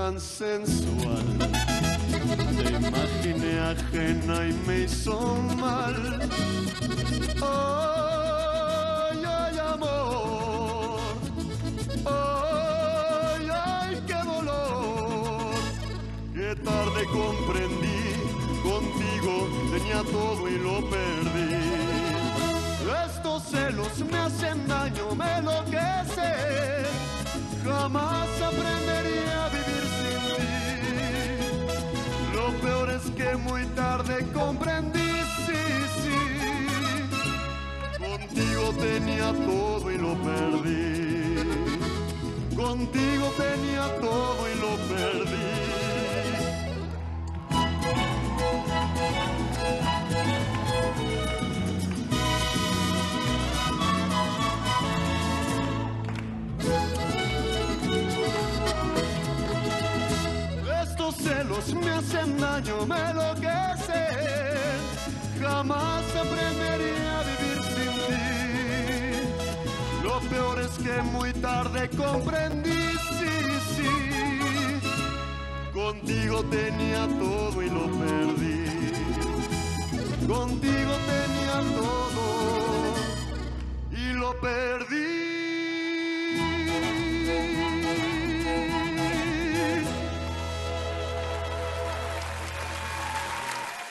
tan sensual. Te imaginé ajena y me hizo mal. Ay, ay, amor. Ay, ay, qué dolor. Qué tarde comprendí, contigo tenía todo y lo perdí. Estos celos me hacen daño, me enloquecen. Jamás aprendería a vivir sin ti. Lo peor es que muy tarde comprendí, sí, sí. Contigo tenía todo y lo perdí. Contigo tenía todo y lo perdí. Estos celos me hacen daño, me enloquecen. Jamás aprendería a vivir sin ti. Lo peor es que muy tarde comprendí, sí, sí. Contigo tenía todo y lo perdí. Contigo tenía todo y lo perdí.